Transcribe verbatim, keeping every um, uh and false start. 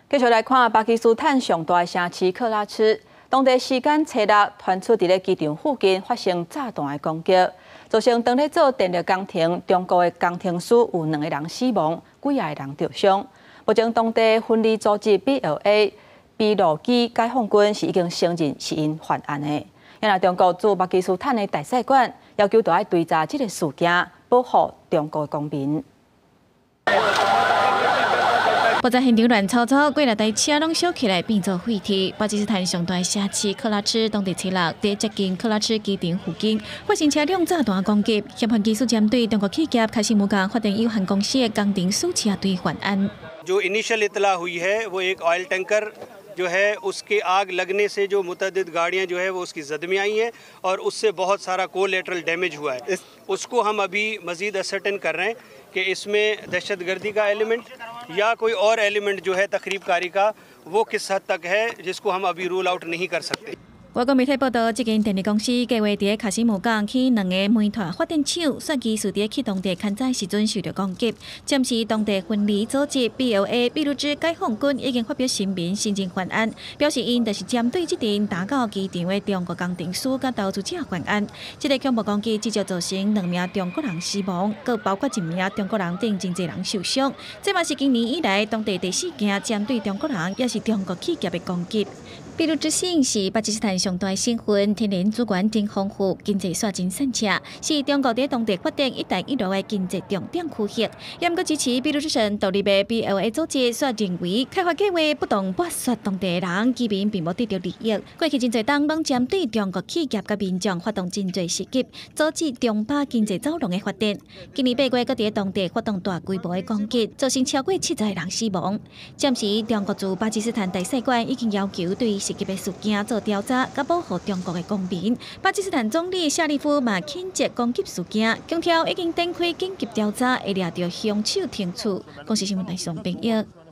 继续来看巴基斯坦上大的城市克拉奇，当地时间初六传出伫咧机场附近发生炸弹的攻击，造成当咧做电力工程中国的工程师有两个人死亡，几啊个人受伤。目前当地分离组织 B L A 秘鲁基解放军是已经承认是因犯案的。因为中国驻巴基斯坦的大使馆要求要追查这个事件，保护中国的公民。 爆炸现场乱糟糟，几台车拢烧起来变作废铁。巴基斯坦上大城市克拉奇当地星期六在接近克拉奇机场附近发生车辆炸弹攻击，协防技术舰队中国企业卡西姆港发电有限公司的工程师车队犯案。 जो इनिशियल इतला हुई है वो एक ऑयल टैंकर जो है उसके आग लगने से जो मुतअद्दिद गाड़ियां जो है वो उसकी जद में आई हैं और उससे बहुत सारा कोलेटरल डैमेज हुआ है इस, उसको हम अभी मजीद असर्टेन कर रहे हैं कि इसमें दहशतगर्दी का एलिमेंट या कोई और एलिमेंट जो है तखरीबकारी का वो किस हद तक है जिसको हम अभी रूल आउट नहीं कर सकते। 外国媒体报道，这间电力公司计划伫卡西姆港起两个煤炭发电厂，算技术伫启动地勘载时阵受到攻击。暂时当地分离组织 B L A 秘鲁之解放军已经发表声明承认犯案，表示因就是针对这阵打到机场的中国工程师甲投资者犯案。这个恐怖攻击至少造成两名中国人死亡，更包括一名中国人等真侪人受伤。这嘛是今年以来当地第四件针对中国人也是中国企业的攻击。 秘鲁之星是巴基斯坦上大的省份，天然资源真丰富，经济刷真善洽，是中国在当地发展“一带一路”的经济重点区域。也毋过支持秘鲁之神独立的 B L A 组织却认为，开发计划不当剥削当地的人，居民并无得到利益。过去真侪党拢针对中国企业甲民众发动真侪袭击，阻止中巴经济走廊的发展。今年八月，搁伫当地发动大规模的攻击，造成超过七十个人死亡。暂时，中国驻巴基斯坦大使馆已经要求对 袭击的事件做调查，甲保护中国的公民。巴基斯坦总理夏利夫嘛谴责攻击事件，强调已经展开紧急调查，会抓到凶手停处。公司新闻台上朋友。